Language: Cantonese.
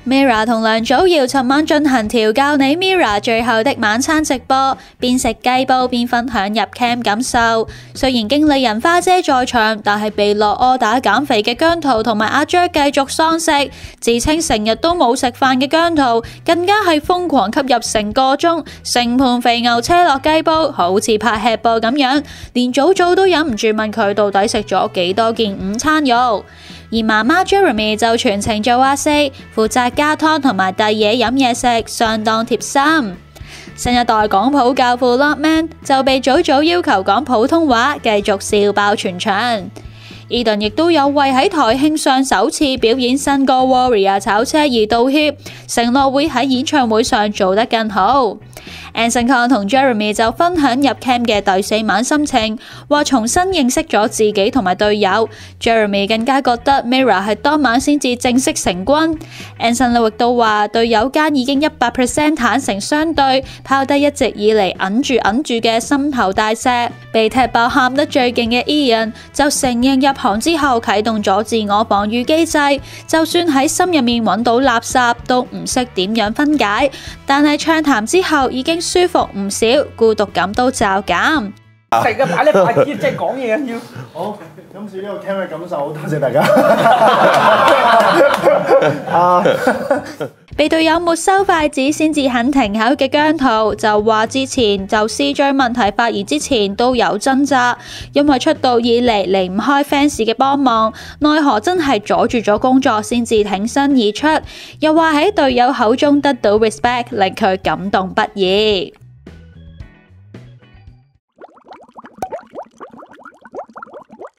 Mira 同梁祖堯尋晚進行調教你 Mira 最後的晚餐直播，邊食雞煲邊分享入 cam 感受。雖然經理人花姐在場，但係被落order減肥嘅姜濤同埋阿 Jer 繼續喪食，自稱成日都冇食飯嘅姜濤更加係瘋狂吸入成個鐘，成盤肥牛車落雞煲，好似拍吃播咁樣，連祖祖都忍唔住問佢到底食咗幾多件午餐肉。而媽媽 Jeremy 就全程做阿四，負責加湯同埋遞嘢飲嘢食，相當貼心。新一代廣普教父 Lokman 就被祖祖要求講普通話，繼續笑爆全場。Eden 亦都有為喺台慶上首次表演新歌 Warrior 炒車而道歉，承諾會喺演唱會上做得更好。Anson Kong 同 Jeremy 就分享入 cam 嘅第4晚心情，話重新認識咗自己同埋隊友。Jeremy 更加覺得 Mira 係當晚先至正式成軍。Anson 亦都話隊友間已經100% 坦誠相對，拋低一直以嚟揞住嘅心頭大石。被踢爆喊得最勁嘅 Ian 就承認入行之後啟動咗自我防禦機制，就算喺心入面揾到垃圾都唔識點樣分解，但係暢談之後已經舒服唔少，孤獨感都驟減。 食啊，擺你擺啲，即係講嘢要。 好，今次呢個 cam 嘅感受，多謝大家。 被隊友沒收筷子先至肯停口嘅姜濤就話之前就 CJ 問題發言之前都有掙扎，因為出道以嚟離唔開 fans 嘅幫忙，奈何真係阻住咗工作先至挺身而出，又話喺隊友口中得到 respect 令佢感動不已。